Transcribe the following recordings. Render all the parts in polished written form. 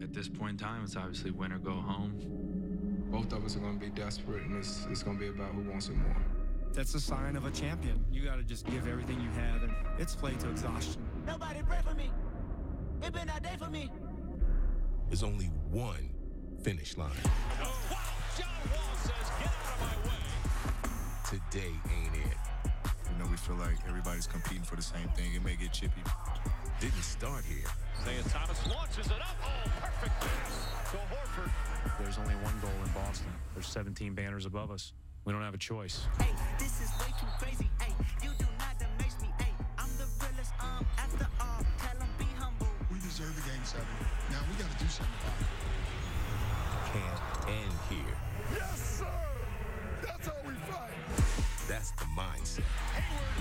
At this point in time, it's obviously win or go home. Both of us are going to be desperate, and it's going to be about who wants it more. That's a sign of a champion. You got to just give everything you have, and it's played to exhaustion. Nobody pray for me. It been that day for me. There's only one finish line. Oh, wow. John Wall says, get out of my way. Today ain't it. You know, we feel like everybody's competing for the same thing. It may get chippy. Didn't start here. Isaiah Thomas launches it up. Oh, perfect pass to Horford. There's only one goal in Boston. There's 17 banners above us. We don't have a choice. Hey, this is way too crazy. Hey, you do not amaze me. Hey, I'm the realest. After all, tell them be humble. We deserve a game 7. Now we got to do something about it. Can't end here. Yes, sir. That's how we fight. That's the mindset. Hayward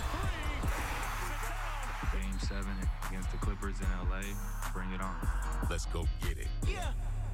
for 3. Game 7 against the Clippers in LA. Bring it on. Let's go get it. Yeah.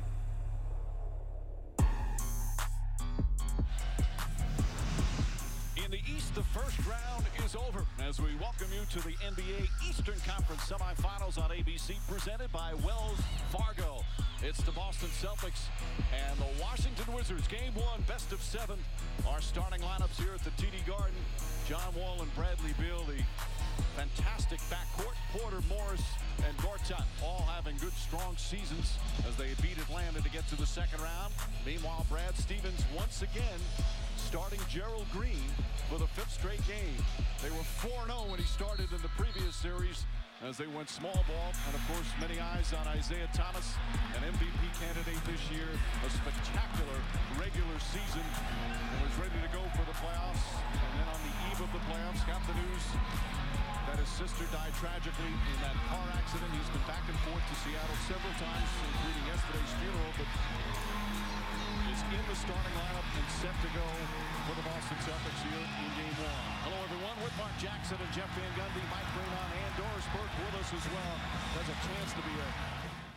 In the East, the first round is over as we welcome you to the NBA Eastern Conference Semifinals on ABC, presented by Wells Fargo. It's the Boston Celtics and the Washington Wizards. Game 1, best of 7. Our starting lineups here at the TD Garden. John Wall and Bradley Beal, the fantastic backcourt. Porter, Morris, and Gortat all having good, strong seasons as they beat Atlanta to get to the second round. Meanwhile, Brad Stevens once again starting Gerald Green for the 5th straight game. They were 4-0 when he started in the previous series as they went small ball. And, of course, many eyes on Isaiah Thomas, an MVP candidate this year, a spectacular regular season, and was ready to go for the playoffs. And then on the eve of the playoffs, got the news that his sister died tragically in that car accident. He's been back and forth to Seattle several times, including yesterday's funeral, but is in the starting lineup and set to go for the Boston Celtics here in Game 1. Hello, everyone. With Mark Jackson and Jeff Van Gundy, Mike Fremont, and Doris Burke with us as well. There's a chance to be a